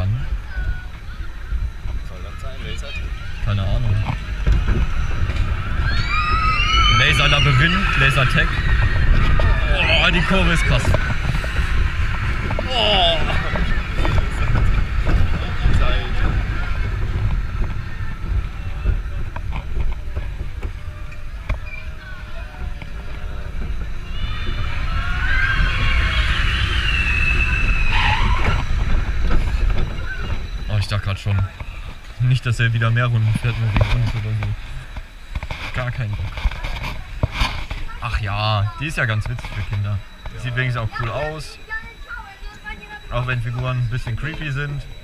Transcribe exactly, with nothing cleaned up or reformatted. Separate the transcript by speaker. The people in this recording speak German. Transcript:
Speaker 1: Gun.
Speaker 2: Soll das sein? Laser?
Speaker 1: Keine Ahnung. Laser Labyrinth, Laser Tech. Oh, die Kurve ist krass. Oh. Oh, ich dachte gerade schon. Nicht, dass er wieder mehr Runden fährt, nur wegen uns oder so. Gar keinen Bock. Ach ja, die ist ja ganz witzig für Kinder. Sieht wenigstens auch cool aus. Auch wenn Figuren ein bisschen creepy sind.